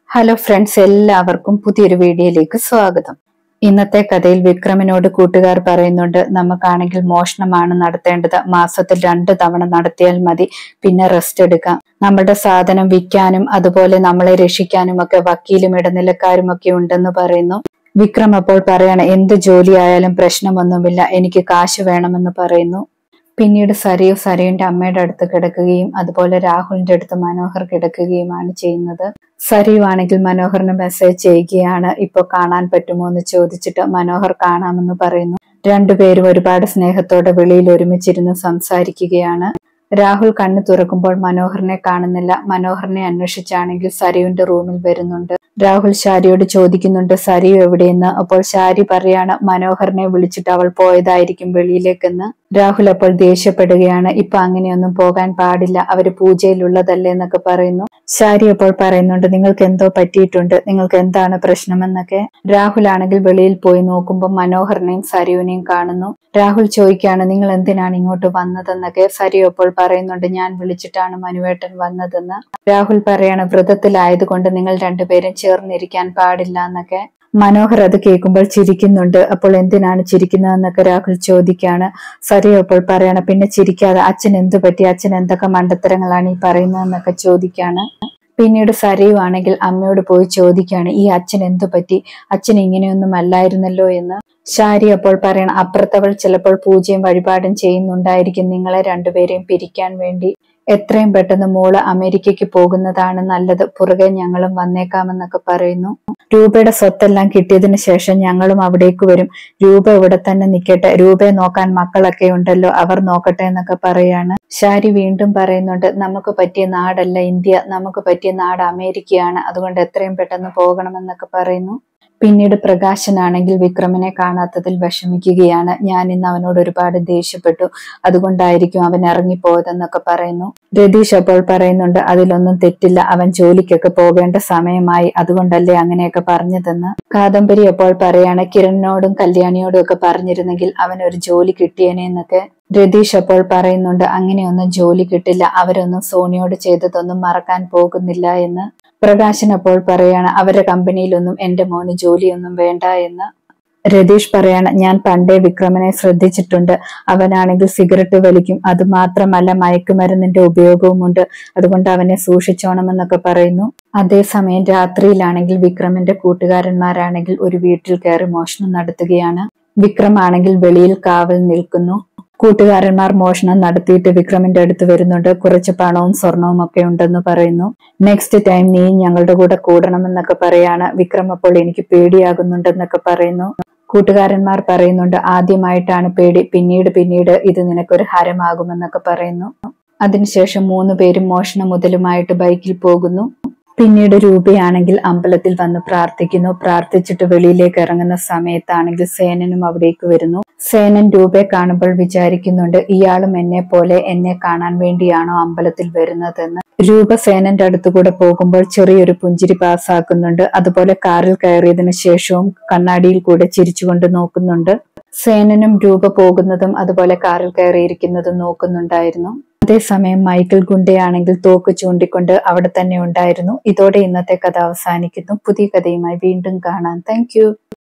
Hello friends, എല്ലാവർക്കും പുതിയൊരു വീഡിയോയിലേക്ക് സ്വാഗതം. ഇന്നത്തെ കഥയിൽ വിക്രമിനോട് കൂട്ടുകാർ പറയുന്നുണ്ട്, നമുക്കാണെങ്കിൽ മോഷണമാണ് നടത്തേണ്ടത്. മാസത്തിൽ 2 തവണ നടത്തിയാൽ മതി, പിന്നെ റെസ്റ്റ് എടുക്കാം. നമ്മുടെ സാധനം വിൽക്കാനും അതുപോലെ നമ്മളെ രക്ഷിക്കാനും ഒക്കെ വക്കീലും ഇടനിലക്കാരും ഒക്കെ ഉണ്ടെന്ന് പറയുന്നു. വിക്രം അപ്പോൾ പറയാണ്, എന്ത് ജോലി ആയാലും പ്രശ്നമൊന്നുമില്ല, എനിക്ക് കാശ് വേണമെന്ന് പറയുന്നു. പിന്നീട് സരയുന്റെ അമ്മയുടെ അടുത്ത് കിടക്കുകയും അതുപോലെ രാഹുലിന്റെ അടുത്ത് മനോഹർ കിടക്കുകയുമാണ് ചെയ്യുന്നത്. സരയു ആണെങ്കിൽ മനോഹറിന് മെസ്സേജ് ചെയ്യുകയാണ്, ഇപ്പൊ കാണാൻ പറ്റുമോ എന്ന് ചോദിച്ചിട്ട് മനോഹർ കാണാമെന്ന് പറയുന്നു. രണ്ടുപേരും ഒരുപാട് സ്നേഹത്തോടെ വെളിയിൽ ഒരുമിച്ചിരുന്ന് സംസാരിക്കുകയാണ്. രാഹുൽ കണ്ണു തുറക്കുമ്പോൾ മനോഹറിനെ കാണുന്നില്ല. മനോഹറിനെ അന്വേഷിച്ചാണെങ്കിൽ സരയുന്റെ റൂമിൽ വരുന്നുണ്ട്. രാഹുൽ ശാരിയോട് ചോദിക്കുന്നുണ്ട്, സരയു എവിടെയെന്ന്. അപ്പോൾ ശാരി പറയാണ്, മനോഹറിനെ വിളിച്ചിട്ട് അവൾ പോയതായിരിക്കും വെളിയിലേക്കെന്ന്. രാഹുൽ അപ്പോൾ ദേഷ്യപ്പെടുകയാണ്, ഇപ്പൊ അങ്ങനെയൊന്നും പോകാൻ പാടില്ല, അവര് പൂജയിലുള്ളതല്ലേ എന്നൊക്കെ പറയുന്നു. ശാരി അപ്പോൾ പറയുന്നുണ്ട്, നിങ്ങൾക്ക് എന്തോ പറ്റിയിട്ടുണ്ട്, നിങ്ങൾക്ക് എന്താണ് പ്രശ്നമെന്നൊക്കെ. രാഹുൽ ആണെങ്കിൽ വെളിയിൽ പോയി നോക്കുമ്പോൾ മനോഹറിനെയും സരയുവിനെയും കാണുന്നു. രാഹുൽ ചോദിക്കുകയാണ്, നിങ്ങൾ എന്തിനാണ് ഇങ്ങോട്ട് വന്നതെന്നൊക്കെ. സരയു അപ്പോൾ പറയുന്നുണ്ട്, ഞാൻ വിളിച്ചിട്ടാണ് മനുവേട്ടൻ വന്നതെന്ന്. രാഹുൽ പറയാണ്, വ്രതത്തിലായതുകൊണ്ട് നിങ്ങൾ രണ്ടുപേരും ചേർന്നിരിക്കാൻ പാടില്ല എന്നൊക്കെ. മനോഹർ അത് കേൾക്കുമ്പോൾ ചിരിക്കുന്നുണ്ട്. അപ്പോൾ എന്തിനാണ് ചിരിക്കുന്നതെന്നൊക്കെ രാഹുൽ ചോദിക്കാണ്. സരയു അപ്പോൾ പറയാണ്, പിന്നെ ചിരിക്കാതെ, അച്ഛൻ എന്തു പറ്റി, അച്ഛൻ എന്തൊക്കെ മണ്ടത്തരങ്ങളാണ് ഈ പറയുന്നതെന്നൊക്കെ ചോദിക്കാണ്. പിന്നീട് സരയു ആണെങ്കിൽ അമ്മയോട് പോയി ചോദിക്കാണ്, ഈ അച്ഛൻ എന്തു പറ്റി, അച്ഛൻ ഇങ്ങനെയൊന്നും അല്ലായിരുന്നല്ലോ എന്ന്. ശാരി അപ്പോൾ പറയണം, അപ്പുറത്തവൾ ചിലപ്പോൾ പൂജയും വഴിപാടും ചെയ്യുന്നുണ്ടായിരിക്കും നിങ്ങളെ രണ്ടുപേരെയും പിരിക്കാൻ വേണ്ടി. എത്രയും പെട്ടെന്ന് മോള് അമേരിക്കയ്ക്ക് പോകുന്നതാണ് നല്ലത്, പുറകെ ഞങ്ങളും വന്നേക്കാമെന്നൊക്കെ പറയുന്നു. രൂപയുടെ സ്വത്തെല്ലാം കിട്ടിയതിന് ശേഷം ഞങ്ങളും അവിടേക്ക് വരും, രൂപ ഇവിടെ തന്നെ നിൽക്കട്ടെ, രൂപയെ നോക്കാൻ മക്കളൊക്കെ ഉണ്ടല്ലോ, അവർ നോക്കട്ടെ എന്നൊക്കെ പറയാണ്. ശാരി വീണ്ടും പറയുന്നുണ്ട്, നമുക്ക് പറ്റിയ നാടല്ല ഇന്ത്യ, നമുക്ക് പറ്റിയ നാട് അമേരിക്കയാണ്, അതുകൊണ്ട് എത്രയും പെട്ടെന്ന് പോകണമെന്നൊക്കെ പറയുന്നു. പിന്നീട് പ്രകാശനാണെങ്കിൽ വിക്രമിനെ കാണാത്തതിൽ വിഷമിക്കുകയാണ്. ഞാൻ ഇന്ന് അവനോട് ഒരുപാട് ദേഷ്യപ്പെട്ടു, അതുകൊണ്ടായിരിക്കും അവൻ ഇറങ്ങിപ്പോയതെന്നൊക്കെ പറയുന്നു. രതീഷ് അപ്പോൾ പറയുന്നുണ്ട്, അതിലൊന്നും തെറ്റില്ല, അവൻ ജോലിക്കൊക്കെ പോകേണ്ട സമയമായി, അതുകൊണ്ടല്ലേ അങ്ങനെയൊക്കെ പറഞ്ഞതെന്ന്. കാദംബരി അപ്പോൾ പറയാണ്, കിരണിനോടും കല്യാണിയോടും ഒക്കെ പറഞ്ഞിരുന്നെങ്കിൽ അവനൊരു ജോലി കിട്ടിയേനെ എന്നൊക്കെ. രതീഷ് അപ്പോൾ പറയുന്നുണ്ട്, അങ്ങനെയൊന്നും ജോലി കിട്ടില്ല, അവരൊന്നും സോണിയോട് ചെയ്തതൊന്നും മറക്കാൻ പോകുന്നില്ല എന്ന്. പ്രകാശൻ അപ്പോൾ പറയാണ്, അവരുടെ കമ്പനിയിലൊന്നും എന്റെ മോന് ജോലിയൊന്നും വേണ്ട എന്ന്. രതീഷ് പറയാണ്, ഞാൻ പണ്ടേ വിക്രമനെ ശ്രദ്ധിച്ചിട്ടുണ്ട്, അവനാണെങ്കിൽ സിഗരറ്റ് വലിക്കും, അത് മാത്രമല്ല മയക്കുമരുന്നിന്റെ ഉപയോഗവുമുണ്ട്, അതുകൊണ്ട് അവനെ സൂക്ഷിച്ചോണമെന്നൊക്കെ പറയുന്നു. അതേസമയം രാത്രിയിലാണെങ്കിൽ വിക്രമിന്റെ കൂട്ടുകാരന്മാരാണെങ്കിൽ ഒരു വീട്ടിൽ കയറി മോഷണം നടത്തുകയാണ്. വിക്രം ആണെങ്കിൽ വെളിയിൽ കാവൽ നിൽക്കുന്നു. കൂട്ടുകാരന്മാർ മോഷണം നടത്തിയിട്ട് വിക്രമിന്റെ അടുത്ത് വരുന്നുണ്ട്. കുറച്ച് പണവും സ്വർണവും ഒക്കെ ഉണ്ടെന്ന് പറയുന്നു. നെക്സ്റ്റ് ടൈം നീ ഞങ്ങളുടെ കൂടെ കൂടണമെന്നൊക്കെ പറയാണ്. വിക്രം അപ്പോൾ എനിക്ക് പേടിയാകുന്നുണ്ടെന്നൊക്കെ പറയുന്നു. കൂട്ടുകാരന്മാർ പറയുന്നുണ്ട്, ആദ്യമായിട്ടാണ് പേടി, പിന്നീട് ഇത് നിനക്കൊരു ഹരമാകുമെന്നൊക്കെ പറയുന്നു. അതിനുശേഷം 3 പേരും മോഷണ മുതലുമായിട്ട് ബൈക്കിൽ പോകുന്നു. പിന്നീട് രൂപയാണെങ്കിൽ അമ്പലത്തിൽ വന്ന് പ്രാർത്ഥിക്കുന്നു. പ്രാർത്ഥിച്ചിട്ട് വെളിയിലേക്ക് ഇറങ്ങുന്ന സമയത്താണെങ്കിൽ സേനനും അവിടേക്ക് വരുന്നു. സേനൻ രൂപയെ കാണുമ്പോൾ വിചാരിക്കുന്നുണ്ട്, ഇയാളും എന്നെ കാണാൻ വേണ്ടിയാണോ അമ്പലത്തിൽ വരുന്നതെന്ന്. രൂപ സേനന്റെ അടുത്തുകൂടെ പോകുമ്പോൾ ചെറിയൊരു പുഞ്ചിരി പാസ്സാക്കുന്നുണ്ട്. അതുപോലെ കാറിൽ കയറിയതിനു ശേഷവും കണ്ണാടിയിൽ കൂടെ ചിരിച്ചുകൊണ്ട് നോക്കുന്നുണ്ട്. സേനനും രൂപ പോകുന്നതും അതുപോലെ കാറിൽ കയറിയിരിക്കുന്നതും നോക്കുന്നുണ്ടായിരുന്നു. അതേസമയം മൈക്കിൾ ഗുണ്ടയാണെങ്കിൽ തോക്ക് ചൂണ്ടിക്കൊണ്ട് അവിടെ തന്നെ ഉണ്ടായിരുന്നു. ഇതോടെ ഇന്നത്തെ കഥ അവസാനിക്കുന്നു. പുതിയ കഥയുമായി വീണ്ടും കാണാം. താങ്ക്